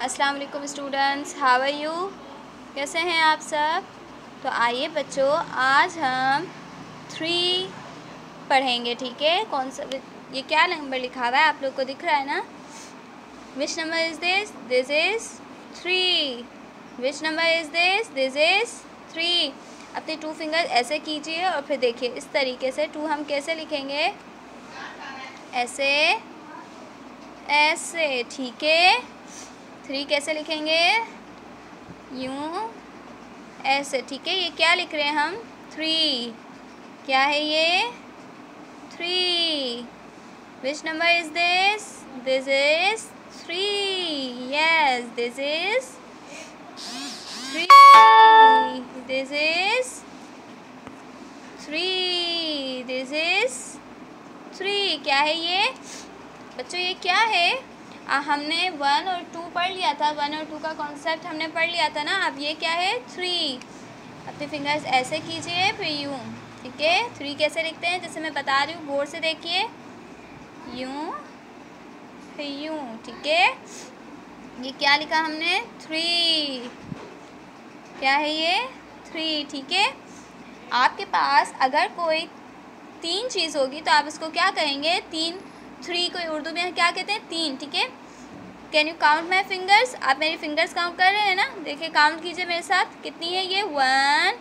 अस्सलाम वालेकुम students, how are you? कैसे हैं आप सब? तो आइए बच्चों, आज हम 3 पढ़ेंगे, ठीक है। कौन सा, ये क्या नंबर लिखा हुआ है आप लोग को दिख रहा है ना? Which number is this? This is 3। Which number is this? This is 3। अपने 2 फिंगर ऐसे कीजिए और फिर देखिए इस तरीके से 2 हम कैसे लिखेंगे, ऐसे ऐसे, ठीक है। 3 कैसे लिखेंगे? यूँ, ऐसे, ठीक है। ये क्या लिख रहे हैं हम? 3। क्या है ये? 3। Which number is this? This is 3। Yes, this is 3। This is 3। This is 3। क्या है ये बच्चों? ये क्या है? हमने 1 और 2 पढ़ लिया था, 1 और 2 का कॉन्सेप्ट हमने पढ़ लिया था ना। अब ये क्या है? 3। अपने फिंगर्स ऐसे कीजिए, फिर यूँ, ठीक है। 3 कैसे लिखते हैं जैसे मैं बता रही हूँ, गौर से देखिए। यूँ, फिर यूँ, ठीक है। ये क्या लिखा हमने? 3। क्या है ये? 3, ठीक है। आपके पास अगर कोई 3 चीज़ होगी तो आप इसको क्या कहेंगे? 3 को उर्दू में क्या कहते हैं? 3, ठीक है। Can you count my fingers? आप मेरी फिंगर्स काउंट कर रहे हैं ना? देखिए, काउंट कीजिए मेरे साथ। कितनी है ये? 1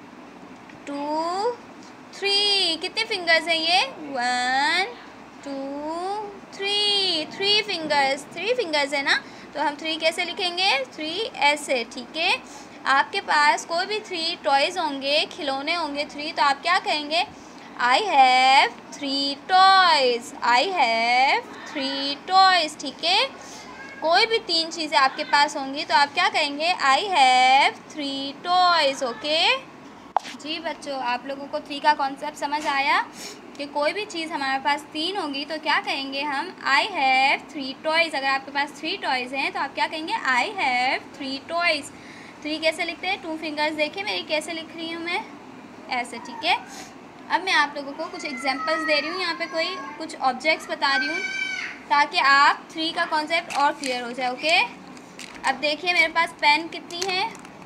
2 3। कितने फिंगर्स हैं ये? 1 2 3। 3 फिंगर्स है ना। तो हम 3 कैसे लिखेंगे? 3 ऐसे, ठीक है। आपके पास कोई भी 3 टॉयज़ होंगे, खिलौने होंगे 3, तो आप क्या कहेंगे? I have 3 toys. I have 3 toys, ठीक है। कोई भी 3 चीज़ें आपके पास होंगी तो आप क्या कहेंगे? I have 3 toys, okay. जी बच्चों, आप लोगों को 3 का कॉन्सेप्ट समझ आया कि कोई भी चीज़ हमारे पास 3 होगी तो क्या कहेंगे हम? I have 3 toys. अगर आपके पास 3 टॉयज़ हैं तो आप क्या कहेंगे? I have 3 toys. 3 कैसे लिखते हैं? 2 फिंगर्स देखिए मेरी कैसे लिख रही हूँ मैं, ऐसे, ठीक है। अब मैं आप लोगों को कुछ एग्जांपल्स दे रही हूँ, यहाँ पे कोई कुछ ऑब्जेक्ट्स बता रही हूँ ताकि आप 3 का कॉन्सेप्ट और क्लियर हो जाए, ओके। अब देखिए मेरे पास पेन कितनी है?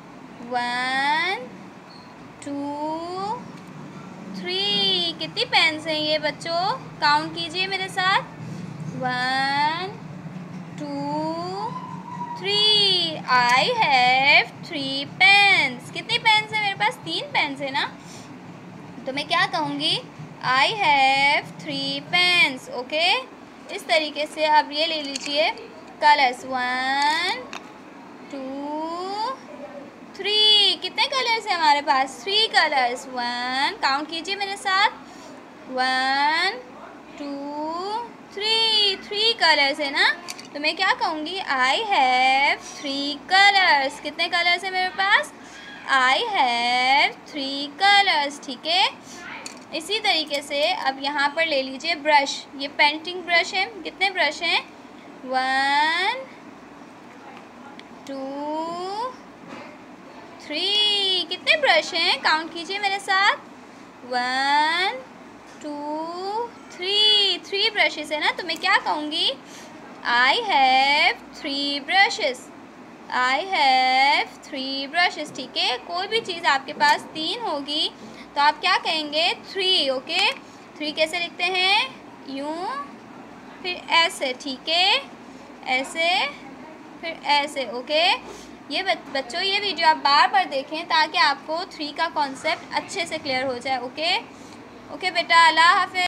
1 2 3। कितनी पेन्स हैं ये बच्चों? काउंट कीजिए मेरे साथ। 1 2 3। I have 3 pens. कितनी पेन्स है मेरे पास? 3 पेन्स है ना। तो मैं क्या कहूँगी? I have 3 pens, okay. इस तरीके से अब ये ले लीजिए कलर्स। 1 2 3। कितने कलर्स हैं हमारे पास? 3 कलर्स। 1, काउंट कीजिए मेरे साथ। 1 2 3। 3 कलर्स है ना। तो मैं क्या कहूँगी? I have 3 colours. कितने कलर्स हैं मेरे पास? आई हैव 3 कलर्स, ठीक है। इसी तरीके से अब यहाँ पर ले लीजिए ब्रश। ये पेंटिंग ब्रश है। कितने ब्रश हैं? 1 2 3। कितने ब्रश हैं? काउंट कीजिए मेरे साथ। 1 2 3। 3 ब्रशेस है ना। तो मैं क्या कहूँगी? I have 3 brushes. I have 3 brushes, ठीक है। कोई भी चीज़ आपके पास 3 होगी तो आप क्या कहेंगे? 3, ओके। 3 कैसे लिखते हैं? यूँ, फिर ऐसे, ठीक है। ऐसे, फिर ऐसे, ओके। ये बच्चों, ये वीडियो आप बार बार देखें ताकि आपको 3 का कॉन्सेप्ट अच्छे से क्लियर हो जाए, ओके। ओके बेटा, अल्लाह हाफ़िज़।